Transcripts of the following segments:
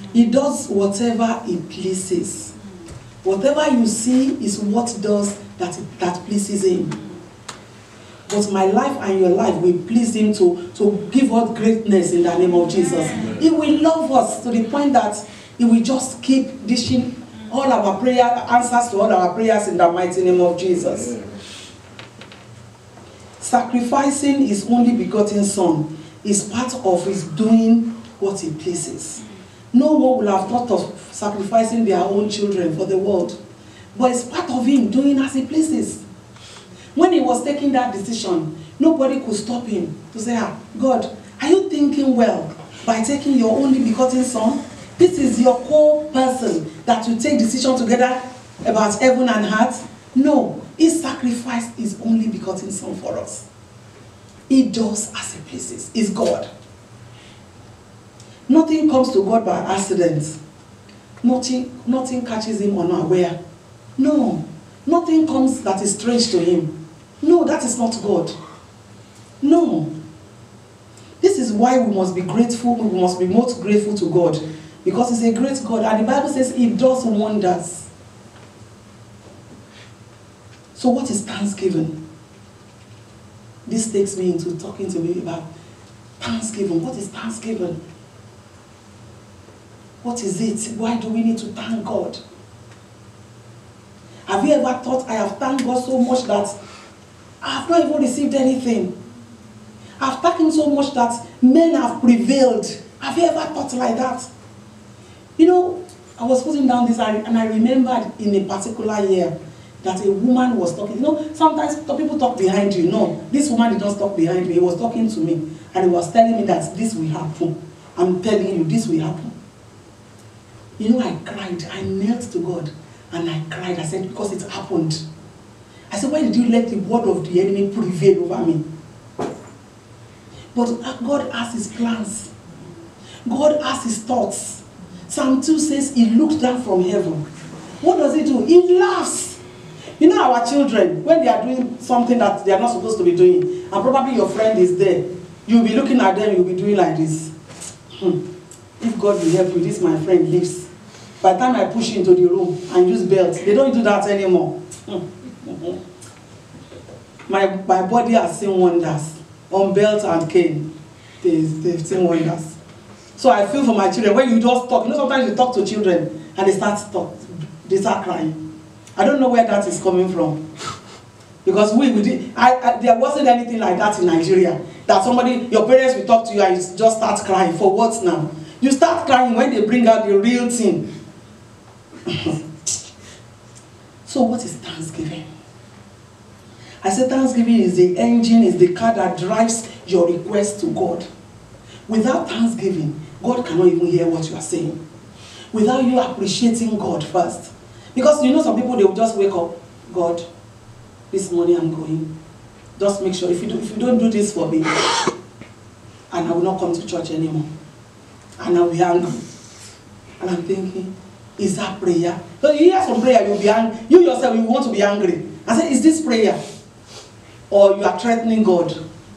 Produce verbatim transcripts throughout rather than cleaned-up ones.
He does whatever he pleases. Whatever you see is what does that, that pleases him. But my life and your life will please him to, to give us greatness in the name of Jesus. He will love us to the point that he will just keep dishing all our prayer answers to all our prayers in the mighty name of Jesus. Sacrificing his only begotten son is part of his doing what he pleases. No one will have thought of sacrificing their own children for the world, but it's part of him doing as he pleases. When he was taking that decision, nobody could stop him to say, ah, God, are you thinking well by taking your only begotten son? This is your core person that you take decision together about heaven and earth. No, he sacrificed his only begotten son for us. He does as he pleases. He's God. Nothing comes to God by accident. Nothing, nothing catches him unaware. No, nothing comes that is strange to him. No, that is not God. No. This is why we must be grateful, we must be most grateful to God. Because he's a great God, and the Bible says he does wonders. So what is thanksgiving? This takes me into talking to me about thanksgiving. What is thanksgiving? What is it? Why do we need to thank God? Have you ever thought, I have thanked God so much that I have not even received anything? I have thanked him so much that men have prevailed. Have you ever thought like that? You know, I was putting down this and I remembered in a particular year that a woman was talking. You know, sometimes people talk behind you. No, this woman did not talk behind me. He was talking to me and he was telling me that this will happen. I'm telling you, this will happen. You know, I cried. I knelt to God and I cried. I said, because it happened. I said, why did you let the word of the enemy prevail over me? But God has his plans. God has his thoughts. Psalm two says he looks down from heaven. What does he do? He laughs. You know our children, when they are doing something that they are not supposed to be doing, and probably your friend is there, you'll be looking at them, you'll be doing like this. Hmm. If God will help you, this my friend lives. By the time I push into the room and use belts, they don't do that anymore. Hmm. My, my body has seen wonders. On belt and cane, they've, they've seen wonders. So I feel for my children, when you just talk, you know sometimes you talk to children and they start talk, they start crying. I don't know where that is coming from. Because we, we did, I, I, there wasn't anything like that in Nigeria. That somebody, your parents will talk to you and you just start crying. For what now? You start crying when they bring out the real thing. So what is Thanksgiving? I said Thanksgiving is the engine, is the car that drives your request to God. Without Thanksgiving, God cannot even hear what you are saying. Without you appreciating God first. Because you know some people, they will just wake up, God, this morning I'm going. Just make sure, if you, do, if you don't do this for me, and I will not come to church anymore. And I will be angry. And I'm thinking, is that prayer? So you hear some prayer, you'll be angry. You yourself, you want to be angry. I said, is this prayer? Or you are threatening God?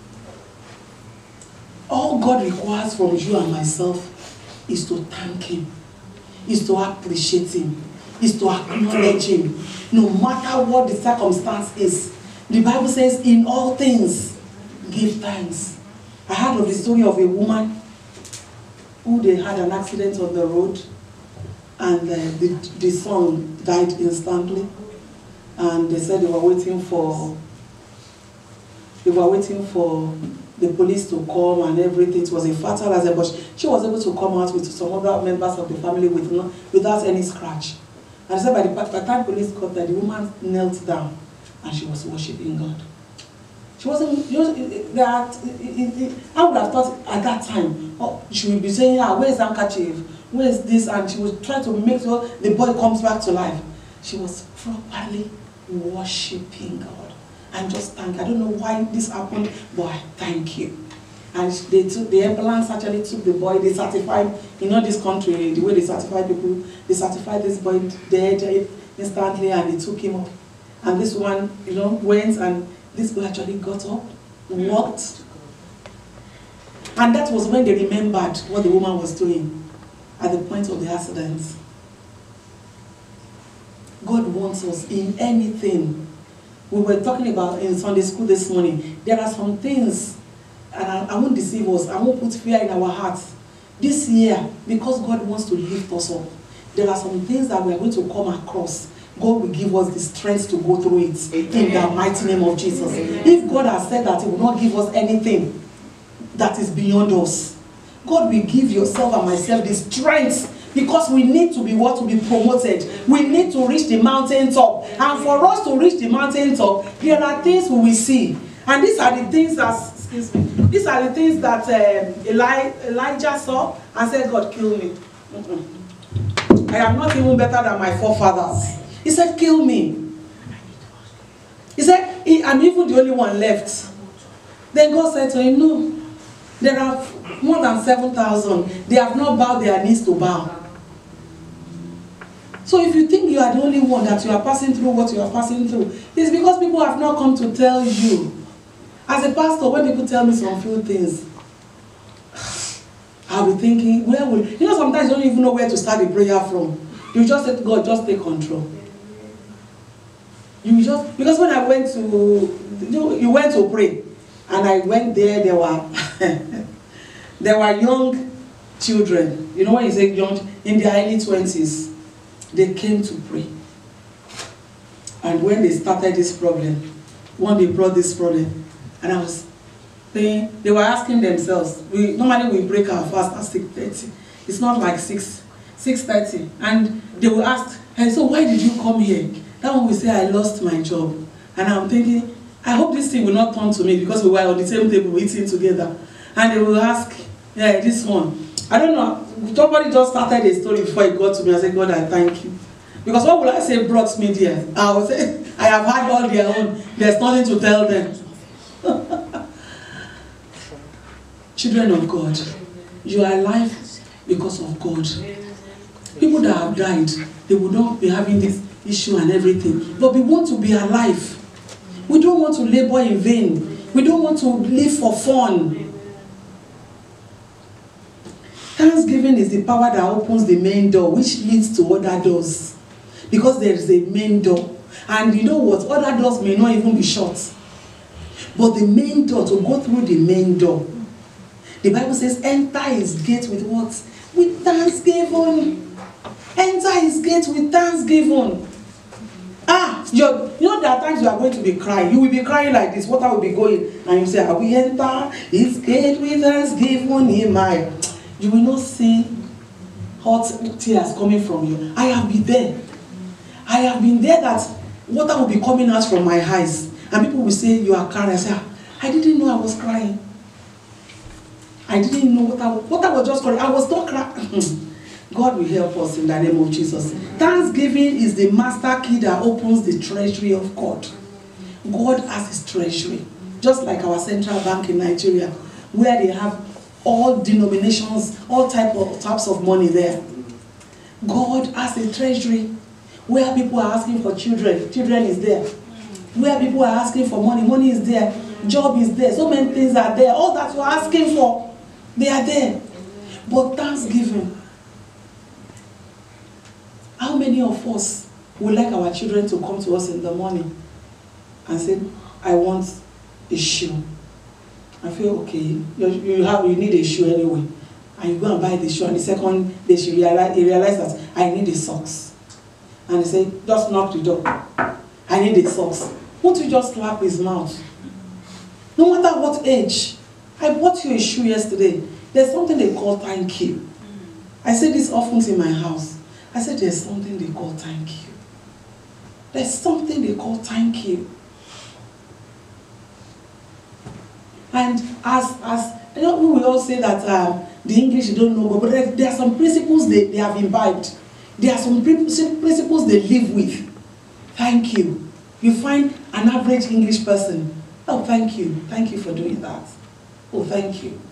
All God requires from you and myself is to thank him, is to appreciate him, is to acknowledge him, no matter what the circumstance is. The Bible says, in all things, give thanks. I heard of the story of a woman who they had an accident on the road, and uh, the, the son died instantly. And they said they were waiting for, they were waiting for the police to come and everything. It was a fatal accident, but she was able to come out with some other members of the family with no, without any scratch. And I said by the, by the time police got there, the woman knelt down and she was worshiping God. She wasn't, you know, that, it, it, it, I would have thought at that time, oh, she would be saying, ah, where's handkerchief? Where's this? And she would try to make sure the boy comes back to life. She was properly worshiping God. And just thank, I don't know why this happened, but I thank you. And they took, the ambulance actually took the boy, they certified, you know this country, the way they certify people, they certified this boy dead instantly and they took him up. And this woman, you know, went and this boy actually got up, walked. And that was when they remembered what the woman was doing. at the point of the accident. God wants us in anything. We were talking about in Sunday school this morning. There are some things, and I, I won't deceive us, I won't put fear in our hearts. This year, because God wants to lift us up, there are some things that we are going to come across. God will give us the strength to go through it. Amen. In the mighty name of Jesus. Amen. If God has said that He will not give us anything that is beyond us, God will give yourself and myself the strength, because we need to be what? To be promoted. We need to reach the mountain top. And for us to reach the mountain top, there are things we will see. And these are the things that, excuse me, these are the things that um, Eli, Elijah saw and said, God, kill me. Mm-mm. I am not even better than my forefathers. He said, kill me. He said, I'm even the only one left. Then God said to him, no, there are more than seven thousand. They have not bowed their knees to bow. So if you think you are the only one that you are passing through what you are passing through, it's because people have not come to tell you. As a pastor, when people tell me some few things, I'll be thinking, where will... You know, sometimes you don't even know where to start the prayer from. You just say to God, just take control. You just... Because when I went to... You know, you went to pray, and I went there, there were... there were young children. You know when you say young, in their early twenties, they came to pray. And when they started this problem, one day brought this problem, and I was saying, they were asking themselves, we normally we break our fast at six thirty. It's not like six thirty. And they will ask, hey, so why did you come here? That one will say, I lost my job. And I'm thinking, I hope this thing will not turn to me, because we were on the same table eating together. And they will ask, yeah, this one. I don't know. Somebody just started a story before it got to me. I said, God, I thank you. Because what will I say brought me there? I will say, I have had all their own. There's nothing to tell them. Children of God, you are alive because of God. People that have died, they would not be having this issue and everything. But we want to be alive. We don't want to labor in vain. We don't want to live for fun. Thanksgiving is the power that opens the main door, which leads to other doors. Because there is a main door. And you know what? Other doors may not even be shut. But the main door, to go through the main door, the Bible says, enter his gate with what? With thanksgiving. Enter his gate with thanksgiving. Ah, you're, you know there are times you are going to be crying. You will be crying like this. Water will be going. And you say, I will enter his gate with thanksgiving in my... You will not see hot tears coming from you. I have been there. I have been there that water will be coming out from my eyes. And people will say, you are crying. I say, I didn't know I was crying. I didn't know what I was, what I was just crying. I was not crying. God will help us in the name of Jesus. Thanksgiving is the master key that opens the treasury of God. God has his treasury. Just like our central bank in Nigeria, where they have all denominations, all type of, types of money there. God has a treasury where people are asking for children. Children is there. Where people are asking for money. Money is there. Job is there. So many things are there. All that you're asking for, they are there. But thanksgiving. How many of us would like our children to come to us in the morning and say, I want a shoe? I feel, okay, you, you, have, you need a shoe anyway. And you go and buy the shoe, and the second day she realize, he realized that I need the socks. And he say, just knock the door. I need the socks. Won't you just slap his mouth? No matter what age. I bought you a shoe yesterday. There's something they call thank you. I say this often in my house. I said there's something they call thank you. There's something they call thank you. And as, as you know, we all say that um, the English you don't know, but there, there are some principles they, they have imbibed. There are some principles they live with. Thank you. You find an average English person. Oh, thank you. Thank you for doing that. Oh, thank you.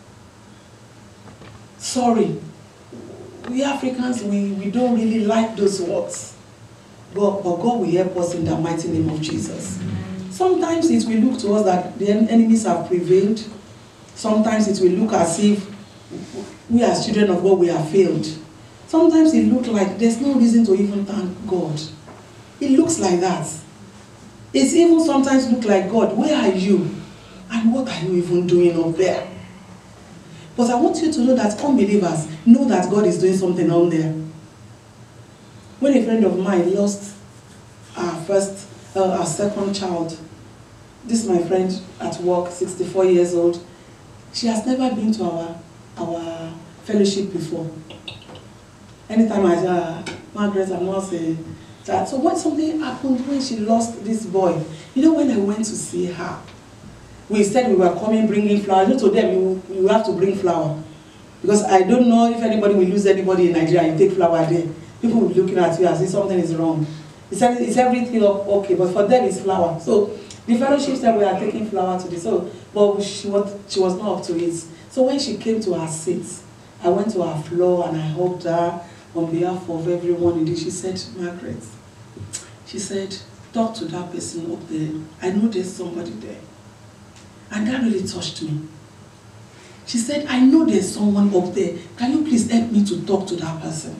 Sorry. We Africans, we, we don't really like those words. But, but God will help us in the mighty name of Jesus. Sometimes it will look to us that the enemies have prevailed. Sometimes it will look as if we as children of God, we have failed. Sometimes it looks like there's no reason to even thank God. It looks like that. It's even sometimes look like, God, where are you? And what are you even doing up there? But I want you to know that unbelievers know that God is doing something on there. When a friend of mine lost our first, uh, our second child, this is my friend at work, sixty-four years old. She has never been to our, our fellowship before. Anytime I say, uh, Margaret, I'm not saying that. So when something happened when she lost this boy, you know, when I went to see her, we said we were coming bringing flowers. You told them you, you have to bring flower. Because I don't know if anybody will lose anybody in Nigeria and you take flower there. People will be looking at you as if something is wrong. He said, is everything okay? But for them, it's flower. So the fellowship said we are taking flower today. So, but she was, she was not up to it. So when she came to her seat, I went to her floor and I hugged her on behalf of everyone. And she said, Margaret, she said, talk to that person up there. I know there's somebody there. And that really touched me. She said, I know there's someone up there. Can you please help me to talk to that person?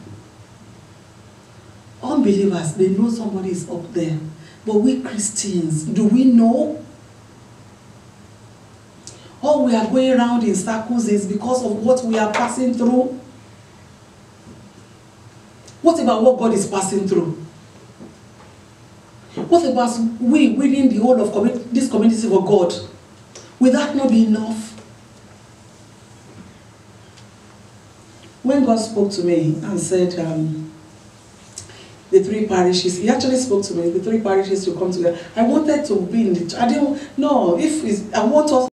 Unbelievers, they know somebody is up there. But we Christians, do we know? All we are going around in circles is because of what we are passing through. What about what God is passing through? What about we winning the whole of commun this community for God? Will that not be enough? When God spoke to me and said, um, the three parishes, he actually spoke to me, the three parishes to come together. I wanted to be in the, I didn't know if it's, I want us